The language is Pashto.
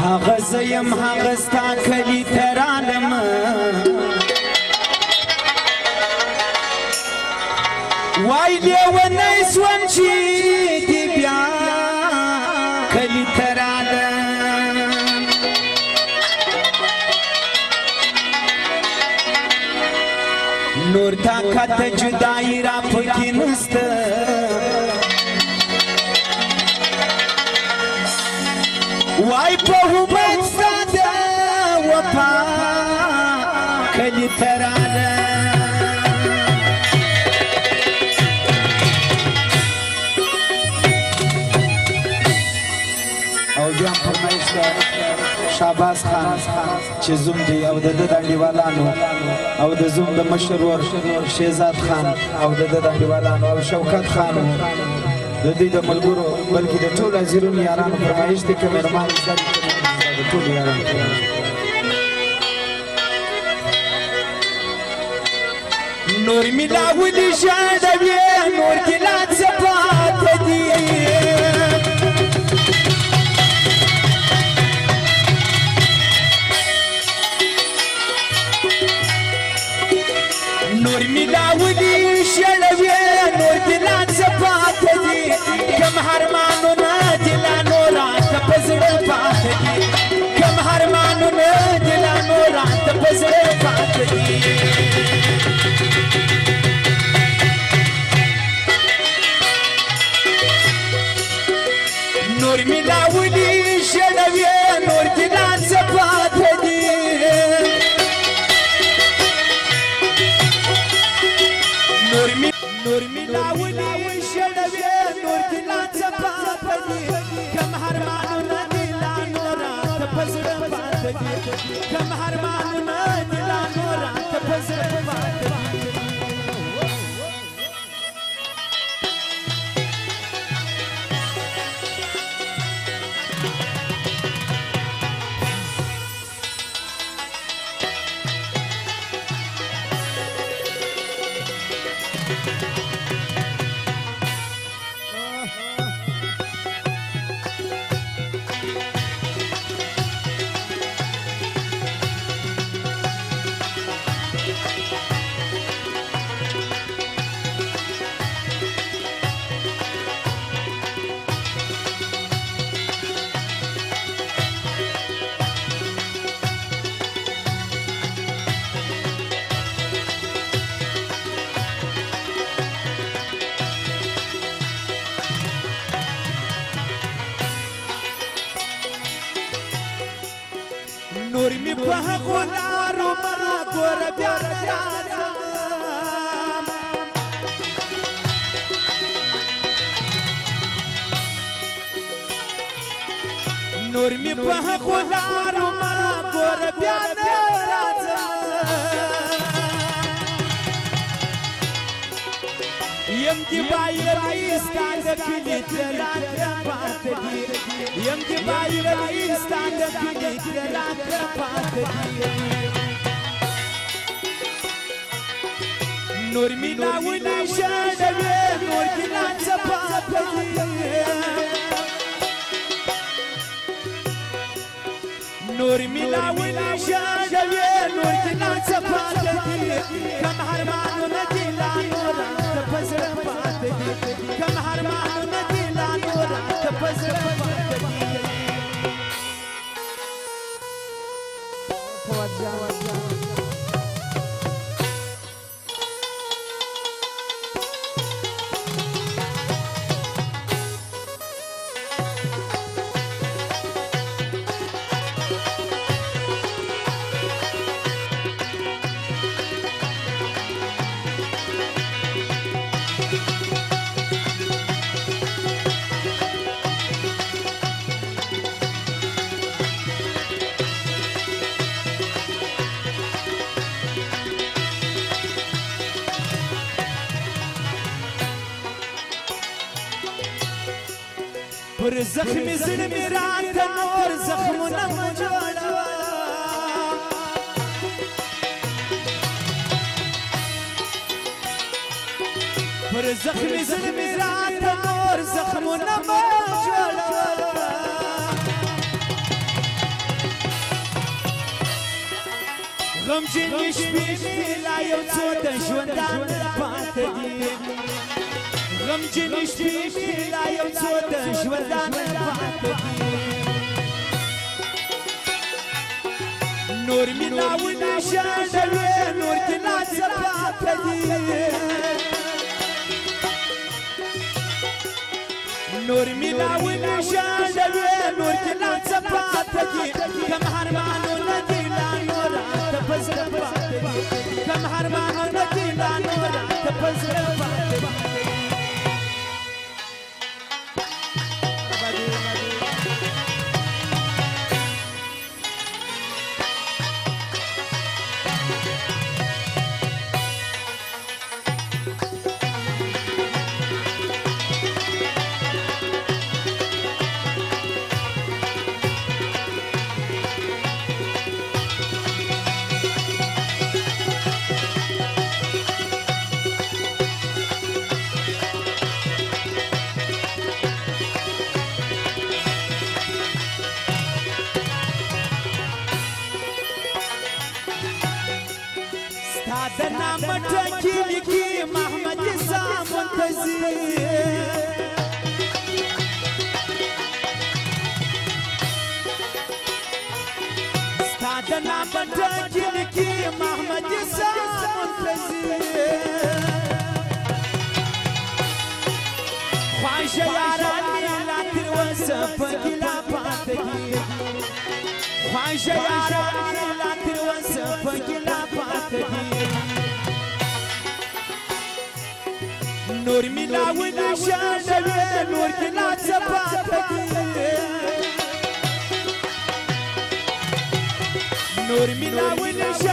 هغه زیم هغه ستا کلی ته رالم وای لیونی سوم چې دې بیا کلی ته رالم نور طاقت جدائی را پکې نسته وای په امید ستا د وفا کلي ته رالم او بیا هم فرمایش ده شهباز خان چې زوم دی او د ده د انډیوالانو او د زوم د مشر ور شهزاد خان او د ده د انډیوالانو او شوکت خان د دوی د ملګرو بلکې د ټولو حاضرینو یارانو فرمایش دی که مهربان زده د ټولو یارانو نور مې لا ولې ژاړوې نور دې لا څه پاته دي نور مې لا ولې ژاړوې نور دې لا څه پاته دي کم هرمانونه دې لا نور راته په زړه پاته دي کم هرمانونه دې لا نور راته په زړه پاته دي نور مې لا ولې ژاړوې نور دې لا څه پاته دي نور مې لا ولې ژاړوې نور دې لا څه پاته دي کم هرمانونه دې لا نور راته په زړه پاته دي کم هرمانونه دې لا نور راته په زړه پاته دي نور می په هغو لارو ما ګوره بیا نه راځم نور می په هغو لارو ما ګوره بیا نه راځم یم دې بایللی ستا د کلي ته راته پاته دي یم دې بایللی ستا د کلي ته راته پاته دي نور مې لا ولې ژاړوې نور دې لا څه پاته دي نور مې لا ولې ژاړوې نور دې لا څه پاته دي کم هرمانونه دې لا نور راته په زړه پاته دي کم هرمانونه دې لا نور راته په زړه پاته دي پر زخمی زړه مې راته نور زخمونه مه جوړوه پر زخمی زړه مې راته نور زخمونه مه جوړوه غمجنې شپې لا یو څو د ژوندان پاتې دي غمجنې شپې لا یو څو د ژوندان پاتې دي نور مې ناونه شاندوي نور کې لا څه پاتې دي نور مې ناونه شاندوي نور کې لا څه پاتې دي کوم هرمانونه دي لا نور تپزر پاتې دي کوم هرمانونه دي لا نور تپزر پاتې دي دنا مټکی لیکي محمد اسلام منتظر دنا مټکی لیکي محمد اسلام منتظر خواشه یاران لا تر وسه پګلا پاتې خواشه یاران لا تر وسه پګلا پاتې نور مې لاونه شاندوي نور کې لا څه پاتې نور مې لاونه